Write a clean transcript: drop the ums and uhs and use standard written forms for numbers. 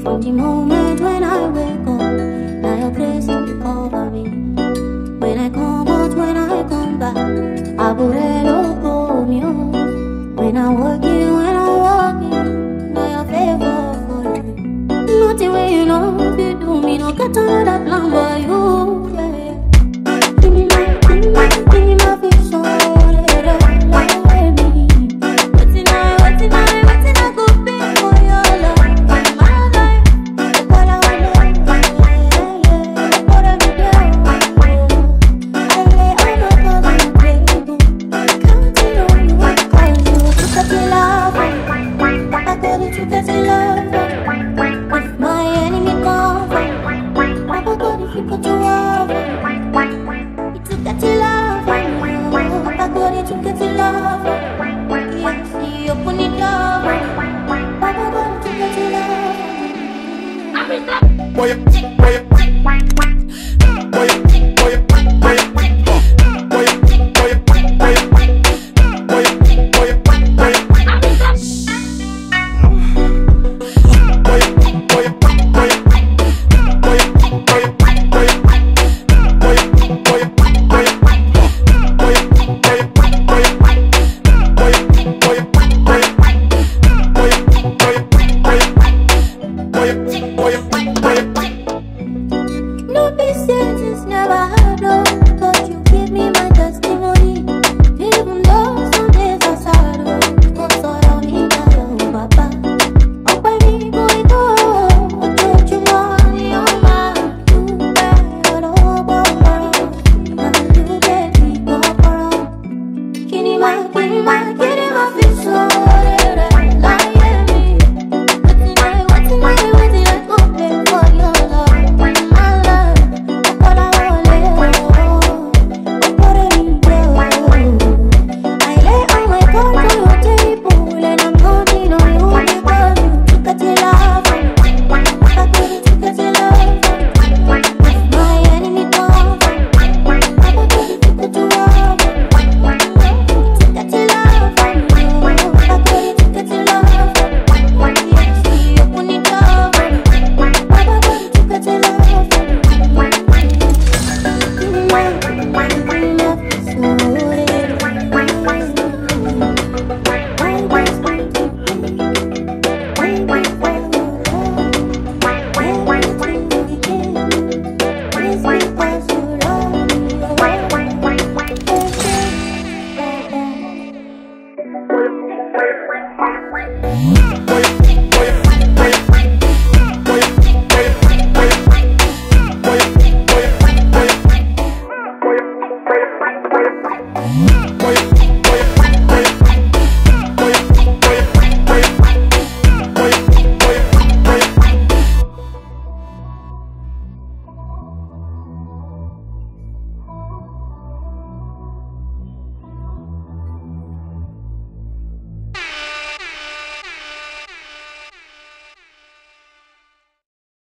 From the moment when I wake up, now your grace will cover me. When I come out, when I come back, I will hello for me. When I'm working, now your favor for me. Nothing when you know if you do me, no got another plan for you. Yeah. Give me my vision, let me. Waiting I go pay for your love in my life. What I want, what I be down. I lay all my cards on the table, counting on you, 'cause you took up your love. I got it, you got your love. If my enemy comes, Papa God, if you got your love, you took that your love. Papa God, you took that your love. Yes, you open it up. Papa God, you took that your love. Boy, boy, No business is never hard, no, but you give me my testimony. Even though some days are sad, oh, so don't need that, oh, Papa. Oh, baby, boy, go, oh, don't you want me, oh, man, you better, oh, Papa. You better be Papa. Kitty, my fish, oh, like me. Waiting, I go pay for your love.